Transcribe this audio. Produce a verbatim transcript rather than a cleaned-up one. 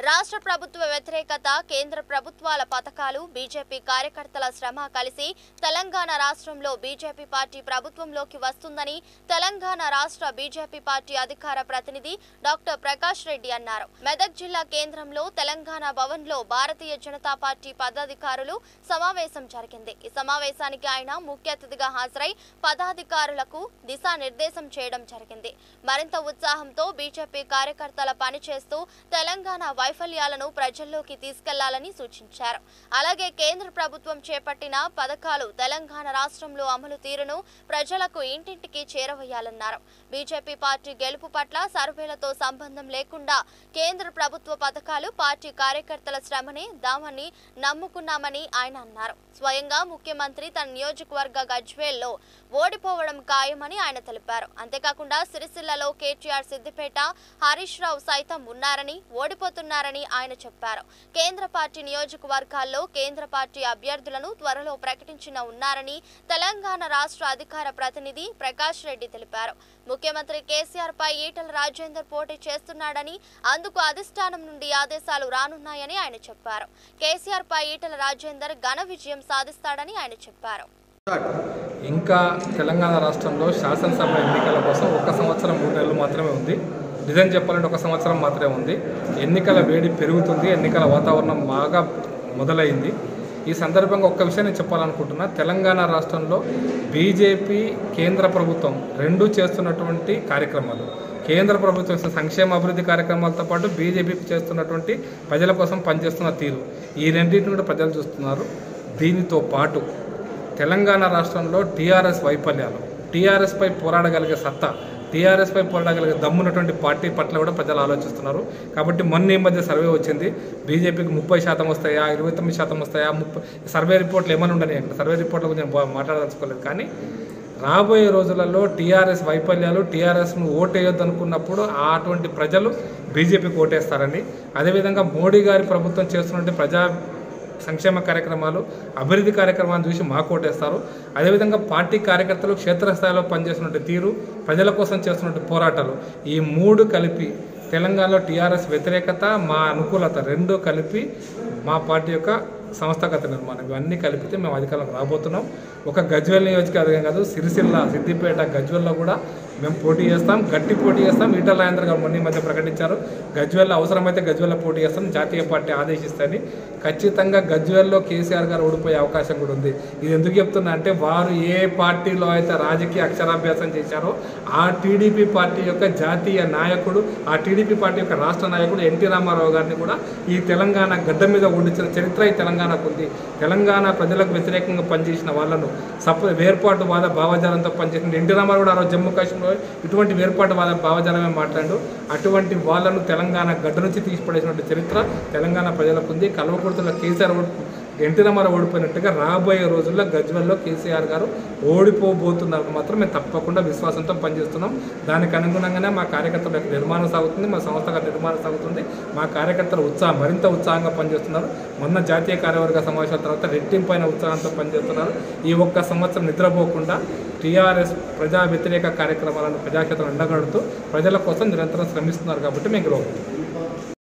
రాష్ట్ర ప్రభుత్వ వ్యతిరేకత, కేంద్ర ప్రభుత్వాల పథకాలు, బీజేపీ కార్యకర్తల శ్రమ కలిసి తెలంగాణ రాష్ట్రంలో బీజేపీ పార్టీ ప్రభుత్వంలోకి వస్తుందని తెలంగాణ రాష్ట్ర బీజేపీ పార్టీ అధికార ప్రతినిధి డాక్టర్ ప్రకాష్ రెడ్డి అన్నారు. మెదక్ జిల్లా కేంద్రంలో తెలంగాణ భవన్లో భారతీయ జనతా పార్టీ పదాధికారులు సమావేశం జరిగింది. ఈ సమావేశానికి ఆయన ముఖ్య అతిథిగా హాజరై పదాధికారులకు దిశానిర్దేశం చేయడం జరిగింది. మరింత ఉత్సాహంతో బీజేపీ కార్యకర్తల పనిచేస్తూ తెలంగాణ వైఫల్యాలను ప్రజల్లోకి తీసుకెళ్లాలని సూచించారు. అలాగే కేంద్ర ప్రభుత్వం చేపట్టిన పథకాలు తెలంగాణ రాష్ట్రంలో అమలు తీరును ప్రజలకు ఇంటింటికి చేరవేయాలన్నారు. బీజేపీ పార్టీ గెలుపు పట్ల సర్వేలతో సంబంధం లేకుండా కేంద్ర ప్రభుత్వ పథకాలు పార్టీ కార్యకర్తల శ్రమనే దామని నమ్ముకున్నామని ఆయన అన్నారు. స్వయంగా ముఖ్యమంత్రి తన నియోజకవర్గ గజ్వేల్లో ఓడిపోవడం ఖాయమని ఆయన తెలిపారు. అంతేకాకుండా సిరిసిల్లలో కేటీఆర్, సిద్దిపేట హరీష్ రావు సైతం ఉన్నారని, ఓడిపోతున్నారని ఆయన చెప్పారు. కేంద్ర పార్టీ నియోజకవర్గాల్లో కేంద్ర పార్టీ అభ్యర్థులను త్వరలో ప్రకటించిన ఉన్నారని తెలంగాణ రాష్ట్ర అధికార ప్రతినిధి ప్రకాష్ రెడ్డి తెలిపారు. ముఖ్యమంత్రి కేసీఆర్ పై ఈటల రాజేందర్ పోటీ చేస్తున్నాడని, అందుకు అధిష్టానం నుండి ఆదేశాలు రానున్నాయని ఆయన చెప్పారు. కేసీఆర్ పై ఈటల రాజేందర్ ఘన విజయం సాధిస్తాడని ఆయన చెప్పారు. ఇంకా తెలంగాణ రాష్ట్రంలో శాసనసభ ఎన్నికల కోసం ఒక సంవత్సరం మూడు నెలలు మాత్రమే ఉంది. నిజం చెప్పాలంటే ఒక సంవత్సరం మాత్రమే ఉంది. ఎన్నికల వేడి పెరుగుతుంది, ఎన్నికల వాతావరణం బాగా మొదలైంది. ఈ సందర్భంగా ఒక్క విషయాన్ని చెప్పాలనుకుంటున్నా. తెలంగాణ రాష్ట్రంలో బీజేపీ, కేంద్ర ప్రభుత్వం రెండూ చేస్తున్నటువంటి కార్యక్రమాలు, కేంద్ర ప్రభుత్వం సంక్షేమ అభివృద్ధి కార్యక్రమాలతో పాటు బీజేపీ చేస్తున్నటువంటి ప్రజల కోసం పనిచేస్తున్న తీరు, ఈ రెండింటిని కూడా ప్రజలు చూస్తున్నారు. దీనితో పాటు తెలంగాణ రాష్ట్రంలో టీఆర్ఎస్ వైఫల్యాలు, టీఆర్ఎస్పై పోరాడగలిగే సత్తా, టీఆర్ఎస్పై పోరాడగలిగే దమ్మున్నటువంటి పార్టీ పట్ల కూడా ప్రజలు ఆలోచిస్తున్నారు. కాబట్టి మొన్న ఈ మధ్య సర్వే వచ్చింది, బీజేపీకి ముప్పై శాతం వస్తాయా, ఇరవై తొమ్మిది శాతం వస్తాయా, ముప్పై సర్వే రిపోర్ట్లు ఏమైనా ఉండని, అక్కడ సర్వే రిపోర్ట్ల గురించి నేను మాట్లాడదలుచుకోలేదు. కానీ రాబోయే రోజులలో టీఆర్ఎస్ వైఫల్యాలు, టీఆర్ఎస్ను ఓటేయొద్దు అనుకున్నప్పుడు అటువంటి ప్రజలు బీజేపీకి ఓటేస్తారని, అదేవిధంగా మోడీ గారి ప్రభుత్వం చేస్తున్నటువంటి ప్రజా సంక్షేమ కార్యక్రమాలు, అభివృద్ధి కార్యక్రమాలను చూసి మాకు ఓటేస్తారు. అదేవిధంగా పార్టీ కార్యకర్తలు క్షేత్రస్థాయిలో పనిచేస్తున్నట్టు తీరు, ప్రజల కోసం చేస్తున్నట్టు పోరాటాలు, ఈ మూడు కలిపి తెలంగాణలో టీఆర్ఎస్ వ్యతిరేకత, మా అనుకూలత రెండూ కలిపి మా పార్టీ యొక్క సంస్థాగత నిర్మాణం, ఇవన్నీ కలిపితే మేము అధికారంలో రాబోతున్నాం. ఒక గజ్వేల్ నియోజకవర్గం కాదు, సిరిసిల్ల, సిద్దిపేట, గజ్వేల్లో కూడా మేము పోటీ చేస్తాం, గట్టి పోటీ చేస్తాం. ఈటల రాజేందర్ గారు మొన్న మధ్య ప్రకటించారు, గజ్వేల్లో అవసరమైతే గజ్వేల్లో పోటీ చేస్తాం, జాతీయ పార్టీ ఆదేశిస్తుంది. ఖచ్చితంగా గజ్వేల్లో కేసీఆర్ గారు ఓడిపోయే అవకాశం కూడా ఉంది. ఇది ఎందుకు చెప్తున్నా అంటే, వారు ఏ పార్టీలో అయితే రాజకీయ అక్షరాభ్యాసం చేశారో ఆ టీడీపీ పార్టీ యొక్క జాతీయ నాయకుడు, ఆ టీడీపీ పార్టీ యొక్క రాష్ట్ర నాయకుడు ఎన్టీ రామారావు గారిని కూడా ఈ తెలంగాణ గడ్డ మీద ఓడించిన చరిత్ర ఈ తెలంగాణకు ఉంది. తెలంగాణ ప్రజలకు వ్యతిరేకంగా పనిచేసిన వాళ్ళను సప వేర్పాటువాద భావజాలంతో పనిచేసిన ఎన్టీ రామారావు కూడా ఆ రోజు జమ్మూ కాశ్మీర్ ఇటువంటి వేర్పాటువాద భావజాలమే మాట్లాడు. అటువంటి వాళ్ళను తెలంగాణ గడ్డ నుంచి తీసిపడేసినటువంటి చరిత్ర తెలంగాణ ప్రజలకు ఉంది. కల్వకుర్తిలో కేసీఆర్ ఎన్టీ రామారావు ఓడిపోయినట్టుగా రాబోయే రోజుల్లో గజ్వేల్లో కేసీఆర్ గారు ఓడిపోబోతున్నారు మాత్రం మేము తప్పకుండా విశ్వాసంతో పనిచేస్తున్నాం. దానికి అనుగుణంగానే మా కార్యకర్తల యొక్క నిర్మాణం సాగుతుంది, మా సంస్థ నిర్మాణం సాగుతుంది. మా కార్యకర్తలు ఉత్సాహం మరింత ఉత్సాహంగా పనిచేస్తున్నారు. మొన్న జాతీయ కార్యవర్గ సమావేశాల తర్వాత రెట్టింపైన ఉత్సాహంతో పనిచేస్తున్నారు. ఈ ఒక్క సంవత్సరం నిద్రపోకుండా టీఆర్ఎస్ ప్రజా వ్యతిరేక కార్యక్రమాలను ప్రజాక్షేత్రం ఎండగడుతూ ప్రజల కోసం నిరంతరం శ్రమిస్తున్నారు. కాబట్టి మేము గెలవబోతున్నాం.